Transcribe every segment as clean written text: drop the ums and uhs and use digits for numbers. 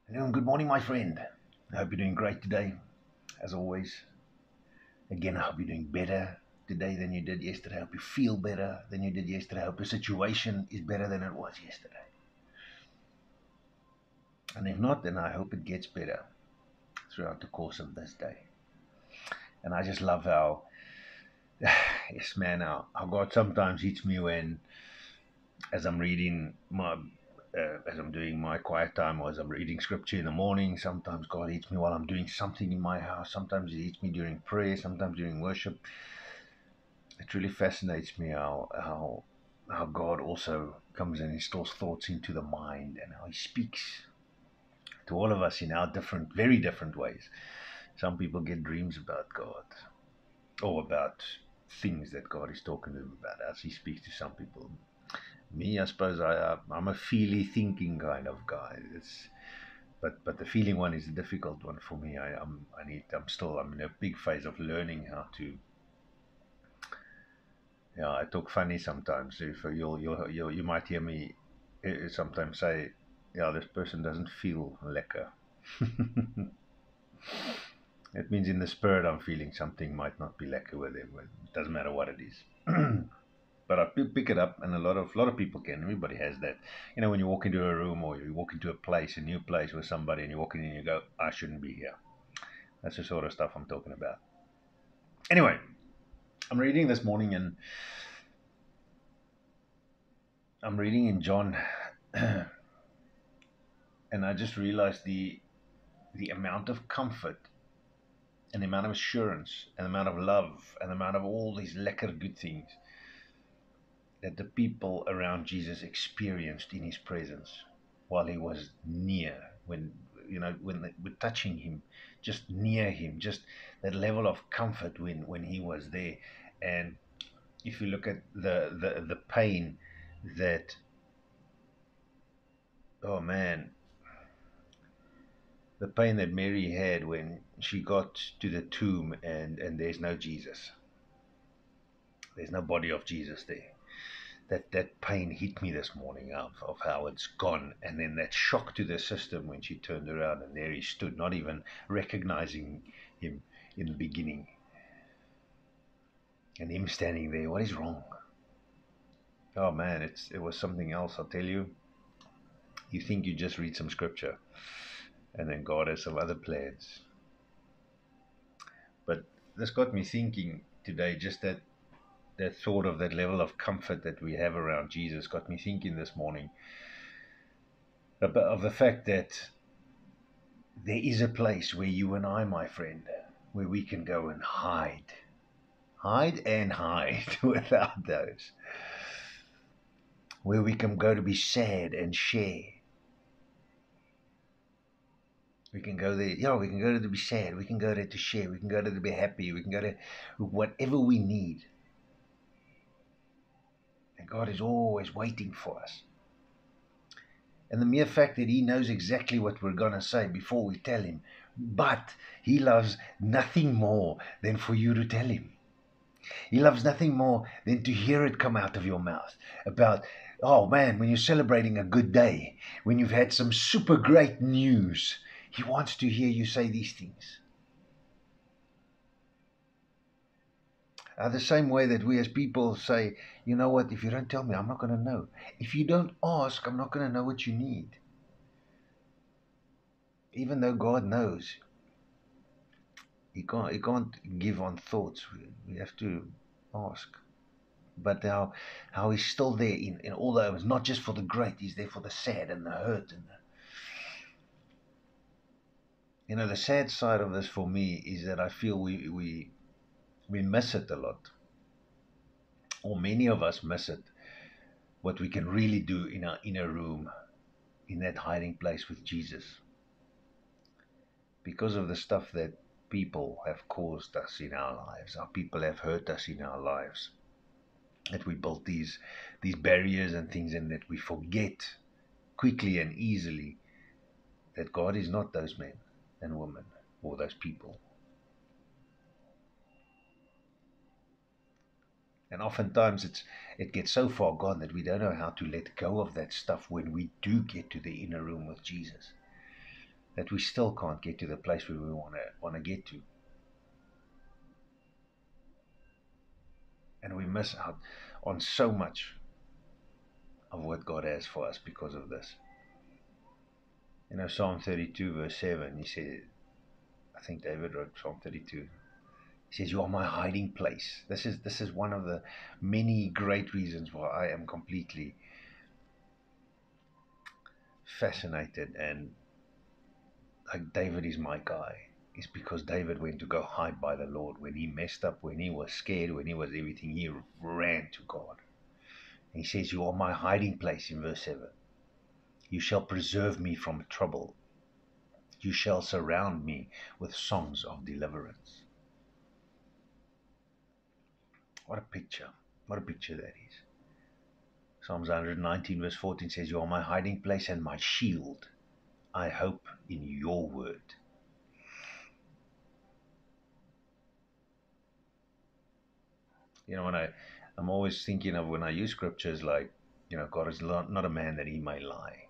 Hello and good morning, my friend. I hope you're doing great today, as always. Again, I hope you're doing better today than you did yesterday. I hope you feel better than you did yesterday. I hope your situation is better than it was yesterday. And if not, then I hope it gets better throughout the course of this day. And I just love how, yes, man, how God sometimes hits me when, as I'm reading as I'm doing my quiet time, or as I'm reading scripture in the morning. Sometimes God hits me while I'm doing something in my house. Sometimes He hits me during prayer. Sometimes during worship. It really fascinates me how God also comes and installs thoughts into the mind, and how He speaks to all of us in our different, very different ways. Some people get dreams about God, or about things that God is talking to them about, as He speaks to some people. Me, I suppose I'm a feely thinking kind of guy. But the feeling one is a difficult one for me. I'm in a big phase of learning how to. Yeah, I talk funny sometimes. If you might hear me sometimes say, "Yeah, this person doesn't feel lekker." It means in the spirit I'm feeling something might not be lekker with them. It doesn't matter what it is. But I pick it up, and a lot of people can. Everybody has that. When you walk into a room, or you walk into a place, a new place with somebody, and you walk in and you go, "I shouldn't be here." That's the sort of stuff I'm talking about. Anyway, I'm reading this morning, and I'm reading in John, and I just realized the amount of comfort, and the amount of assurance, and the amount of love, and the amount of all these lekker good things that the people around Jesus experienced in His presence while He was near. When they were touching Him, just near Him, just that level of comfort when He was there. And if you look at the pain that, oh man, the pain that Mary had when she got to the tomb, and there's no Jesus, there's no body of Jesus there. That pain hit me this morning, of how it's gone, and then that shock to the system when she turned around and there He stood, not even recognizing Him in the beginning, and Him standing there. What is wrong? Oh man, it was something else. I'll tell you. You think you just read some scripture, and then God has some other plans. But this got me thinking today, just that thought of that level of comfort that we have around Jesus got me thinking this morning about of the fact that there is a place where you and I, my friend, where we can go and hide and hide without those, where we can go to be sad and share. We can go there, we can go there to be sad, we can go there to share, we can go there to be happy, we can go there whatever we need. And God is always waiting for us. And the mere fact that He knows exactly what we're going to say before we tell Him, but He loves nothing more than for you to tell Him. He loves nothing more than to hear it come out of your mouth about, oh man, when you're celebrating a good day, when you've had some super great news, He wants to hear you say these things. The same way that we as people say, you know what, if you don't tell me, I'm not going to know. If you don't ask, I'm not going to know what you need. Even though God knows, He can't give on thoughts. We have to ask. But how He's still there in all those, not just for the great, He's there for the sad and the hurt. And the sad side of this for me is that I feel we miss it a lot, or many of us miss it, what we can really do in our inner room, in that hiding place with Jesus, because of the stuff that people have caused us in our lives. Our people have hurt us in our lives. That we built these barriers and things, and that we forget quickly and easily that God is not those men and women or those people. And oftentimes it gets so far gone that we don't know how to let go of that stuff when we do get to the inner room with Jesus. that we still can't get to the place where we want to get to. And we miss out on so much of what God has for us because of this. Psalm 32 verse 7, he said, I think David wrote Psalm 32. He says, "You are my hiding place." This is one of the many great reasons why I am completely fascinated and like David is my guy. Is because David went to go hide by the Lord when he messed up, when he was scared, when he was everything. He ran to God. And he says, "You are my hiding place," in verse 7. "You shall preserve me from trouble. You shall surround me with songs of deliverance." What a picture. What a picture that is. Psalms 119 verse 14 says, "You are my hiding place and my shield. I hope in your word." I'm always thinking of when I use scriptures like, God is not a man that he may lie.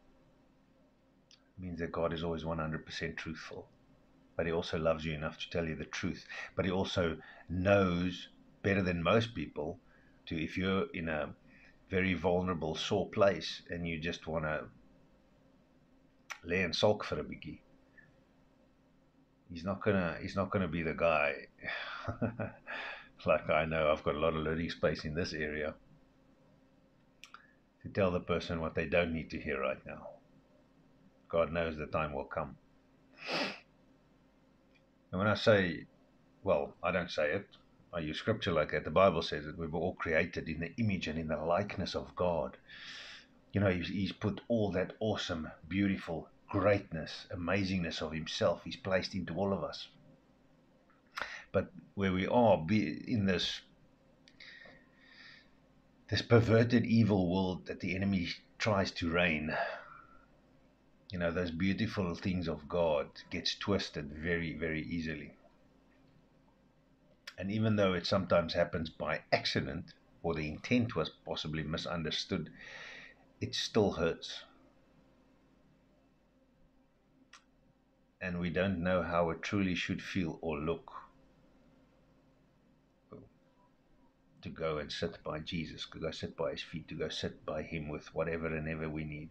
It means that God is always 100% truthful. But he also loves you enough to tell you the truth. But he also knows better than most people if you're in a very vulnerable, sore place and you just want to lay and sulk for a biggie, he's not gonna be the guy. Like, I know I've got a lot of learning space in this area to tell the person what they don't need to hear right now. God knows the time will come. And when I say, well, I don't say it, I use scripture like that. The Bible says that we were all created in the image and in the likeness of God. He's put all that awesome, beautiful greatness, amazingness of himself, he's placed into all of us. But where we are in this perverted evil world that the enemy tries to reign, those beautiful things of God gets twisted very, very easily. And even though it sometimes happens by accident, or the intent was possibly misunderstood, it still hurts. And we don't know how it truly should feel or look to go and sit by Jesus, to go sit by his feet, to go sit by him with whatever and ever we need.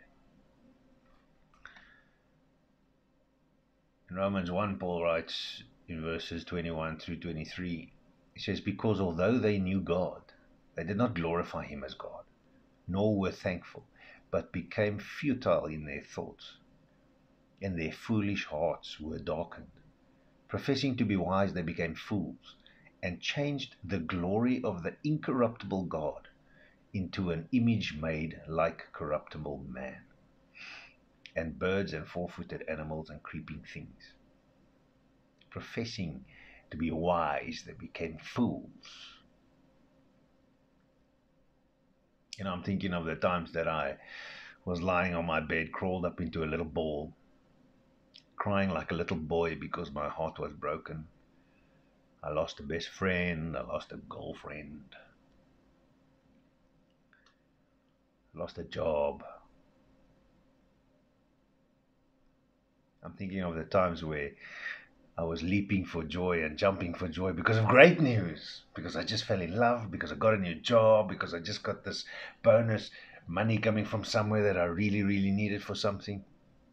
In Romans 1, Paul writes in verses 21 through 23, he says, "Because although they knew God, they did not glorify him as God, nor were thankful, but became futile in their thoughts, and their foolish hearts were darkened. Professing to be wise, they became fools, and changed the glory of the incorruptible God into an image made like corruptible man, and birds and four-footed animals and creeping things. Professing to be wise, they became fools." I'm thinking of the times that I was lying on my bed, crawled up into a little ball, crying like a little boy because my heart was broken. I lost a best friend, I lost a girlfriend, I lost a job. I'm thinking of the times where I was leaping for joy and jumping for joy because of great news, because I just fell in love, because I got a new job, because I just got this bonus money coming from somewhere that I really, really needed for something.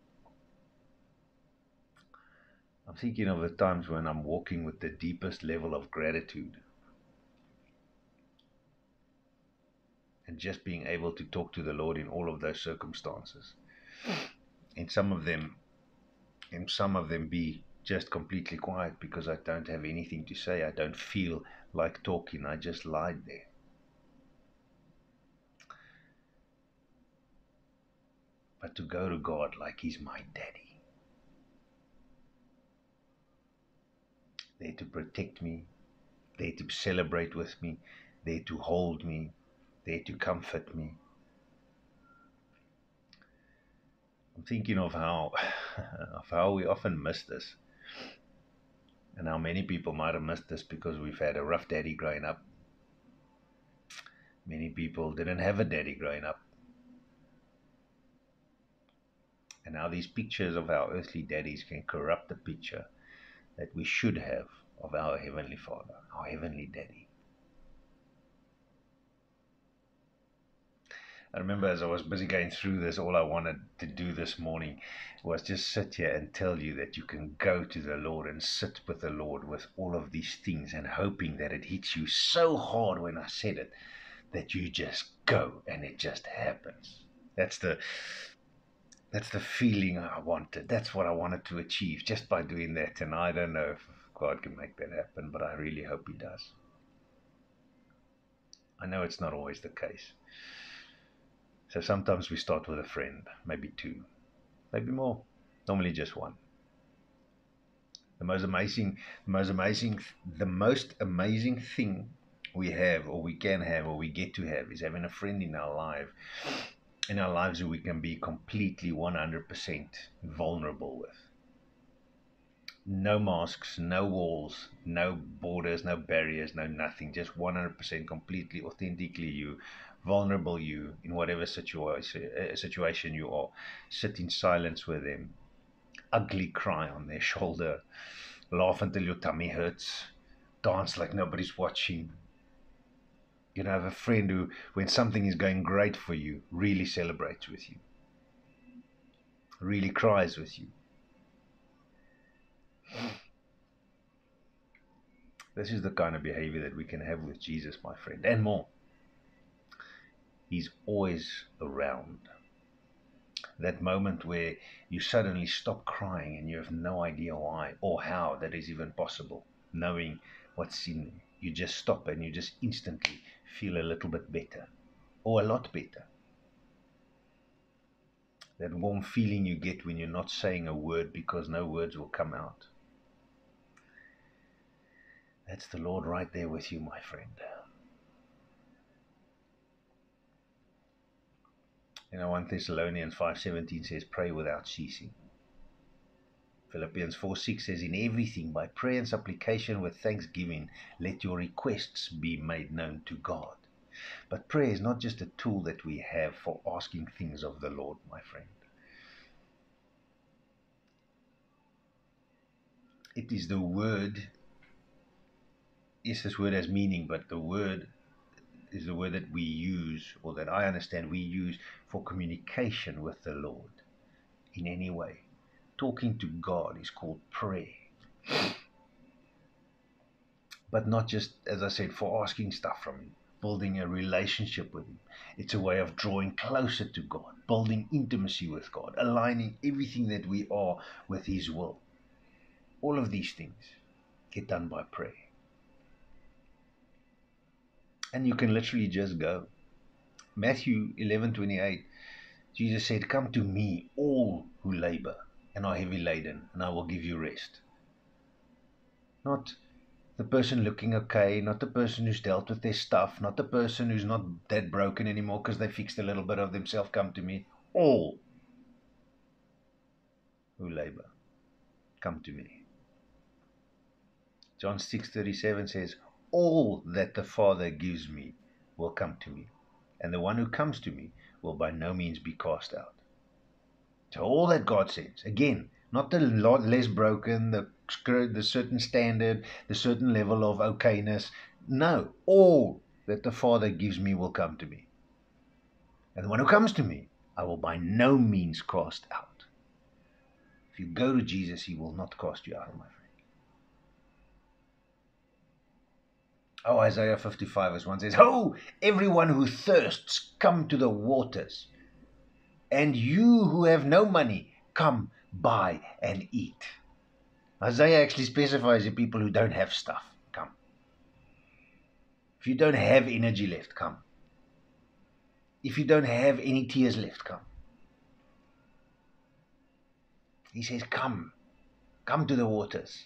I'm thinking of the times when I'm walking with the deepest level of gratitude and just being able to talk to the Lord in all of those circumstances. In some of them be just completely quiet because I don't have anything to say. I don't feel like talking. I just lied there. But to go to God like he's my daddy, there to protect me, there to celebrate with me, there to hold me, there to comfort me. I'm thinking of how we often miss this, and how many people might have missed this because we've had a rough daddy growing up. Many people didn't have a daddy growing up. And how these pictures of our earthly daddies can corrupt the picture that we should have of our Heavenly Father, our Heavenly Daddy. I remember as I was busy going through this, all I wanted to do this morning was just sit here and tell you that you can go to the Lord and sit with the Lord with all of these things, and hoping that it hits you so hard when I said it that you just go and it just happens. That's the feeling I wanted. That's what I wanted to achieve just by doing that. And I don't know if God can make that happen, but I really hope He does. I know it's not always the case. So sometimes we start with a friend, maybe two, maybe more, normally just one. The most amazing thing we have, or we can have, or we get to have, is having a friend in our lives who we can be completely 100% vulnerable with. No masks, no walls, no borders, no barriers, no nothing. Just 100% completely, authentically you, vulnerable you, in whatever situation you are. Sit in silence with them, ugly cry on their shoulder, laugh until your tummy hurts, dance like nobody's watching. You know, have a friend who, when something is going great for you, really celebrates with you, really cries with you. This is the kind of behavior that we can have with Jesus, my friend, and more. He's always around. That moment where you suddenly stop crying and you have no idea why or how that is even possible, knowing what's in there. You just stop and you just instantly feel a little bit better, or a lot better. That warm feeling you get when you're not saying a word because no words will come out. That's the Lord right there with you, my friend. You know, 1 Thessalonians 5:17 says, pray without ceasing. Philippians 4:6 says, in everything, by prayer and supplication with thanksgiving, let your requests be made known to God. But prayer is not just a tool that we have for asking things of the Lord, my friend. It is the word. Yes, this word has meaning, but the word is the word that we use, or that I understand we use for communication with the Lord in any way. Talking to God is called prayer. But not just, as I said, for asking stuff from Him, building a relationship with Him. It's a way of drawing closer to God, building intimacy with God, aligning everything that we are with His will. All of these things get done by prayer. And you can literally just go. Matthew 11:28, Jesus said, come to me, all who labor and are heavy laden, and I will give you rest. Not the person looking okay, not the person who's dealt with their stuff, not the person who's not that broken anymore because they fixed a little bit of themselves. Come to me, all who labor, come to me. John 6:37 says, all that the Father gives me will come to me, and the one who comes to me will by no means be cast out. So all that God sends, again, not the less broken, the certain standard, the certain level of okayness. No, all that the Father gives me will come to me. And the one who comes to me, I will by no means cast out. If you go to Jesus, He will not cast you out, my friend. Oh, Isaiah 55:1 says, oh, everyone who thirsts, come to the waters. And you who have no money, come buy and eat. Isaiah actually specifies the people who don't have stuff, come. If you don't have energy left, come. If you don't have any tears left, come. He says, come to the waters.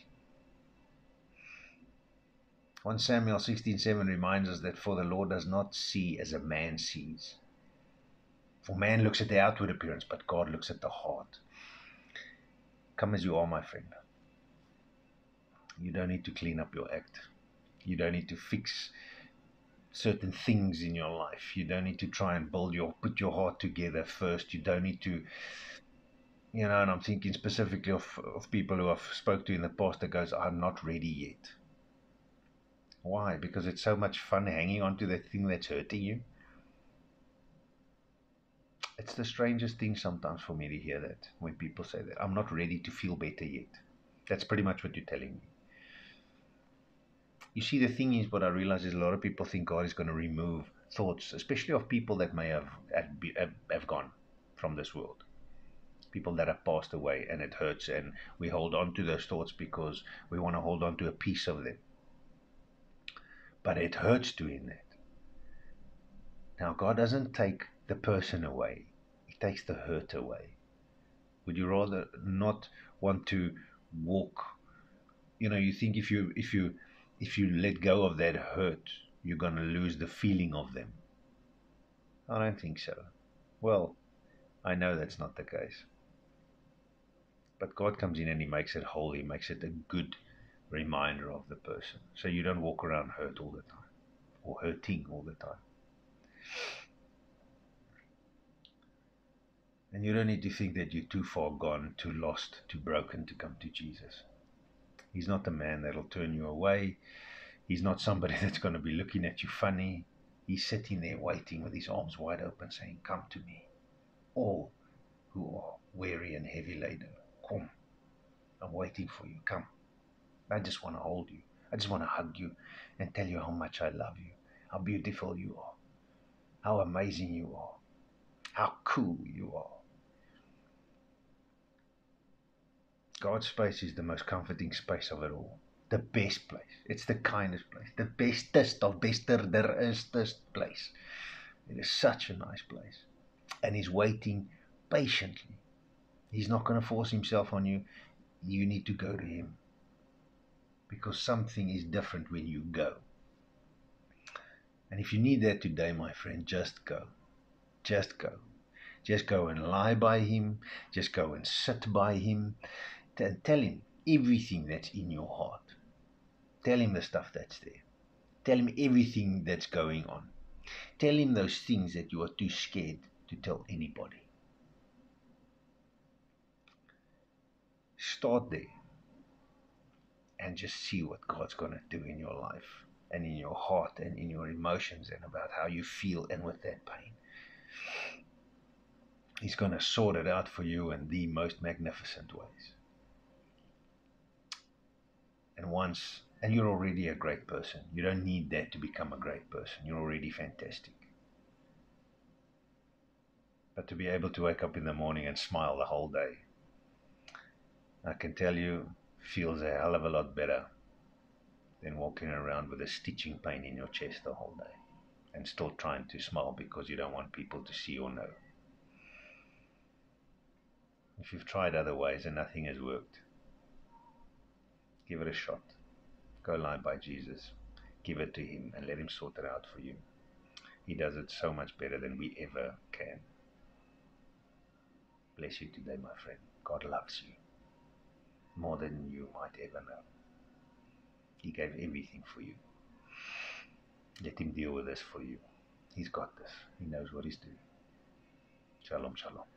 1 Samuel 16:7 reminds us that for the Lord does not see as a man sees. For man looks at the outward appearance, but God looks at the heart. Come as you are, my friend. You don't need to clean up your act. You don't need to fix certain things in your life. You don't need to try and put your heart together first. You don't need to And I'm thinking specifically of people who I've spoke to in the past that goes, I'm not ready yet. Why? Because it's so much fun hanging on to that thing that's hurting you. It's the strangest thing sometimes for me to hear that when people say that. I'm not ready to feel better yet. That's pretty much what you're telling me. You see, the thing is, what I realize is a lot of people think God is going to remove thoughts, especially of people that may have gone from this world. People that have passed away, and it hurts, and we hold on to those thoughts because we want to hold on to a piece of them. But it hurts doing that. Now, God doesn't take the person away, He takes the hurt away. Would you rather not want to walk? You think if you let go of that hurt, you're going to lose the feeling of them. I don't think so. Well, I know that's not the case. But God comes in and He makes it whole. He makes it a good reminder of the person. So you don't walk around hurt all the time or hurting all the time. And you don't need to think that you're too far gone, too lost, too broken to come to Jesus. He's not the man that'll turn you away. He's not somebody that's going to be looking at you funny. He's sitting there waiting with his arms wide open saying, come to me, all who are weary and heavy laden. Come, I'm waiting for you. Come. I just want to hold you. I just want to hug you and tell you how much I love you, how beautiful you are, how amazing you are, how cool you are. God's space is the most comforting space of it all. The best place. It's the kindest place. The bestest of bester there is this place. It is such a nice place. And He's waiting patiently. He's not going to force Himself on you. You need to go to Him. Because something is different when you go. And if you need that today, my friend, just go. Just go. Just go and lie by Him. Just go and sit by Him. Tell Him everything that's in your heart. Tell Him the stuff that's there. Tell Him everything that's going on. Tell Him those things that you are too scared to tell anybody. Start there and just see what God's going to do in your life and in your heart and in your emotions and about how you feel and with that pain. He's going to sort it out for you in the most magnificent ways. And you're already a great person. You don't need that to become a great person. You're already fantastic. But to be able to wake up in the morning and smile the whole day, I can tell you, feels a hell of a lot better than walking around with a stitching pain in your chest the whole day and still trying to smile because you don't want people to see or know. If you've tried other ways and nothing has worked, give it a shot. Go lie by Jesus. Give it to Him and let Him sort it out for you. He does it so much better than we ever can. Bless you today, my friend. God loves you more than you might ever know. He gave everything for you. Let Him deal with this for you. He's got this. He knows what He's doing. Shalom, shalom.